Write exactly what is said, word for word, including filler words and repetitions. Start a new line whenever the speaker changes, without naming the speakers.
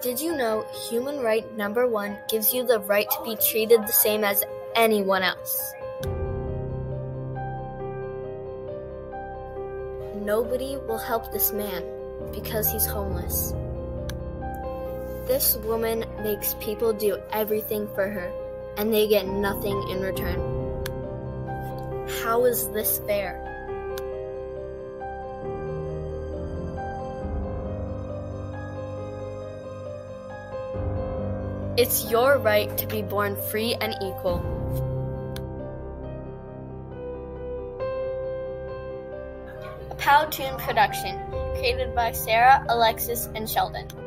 Did you know human right number one gives you the right to be treated the same as anyone else? Nobody will help this man because he's homeless. This woman makes people do everything for her, and they get nothing in return. How is this fair? It's your right to be born free and equal. A Powtoon production, created by Sarah, Alexis, and Sheldon.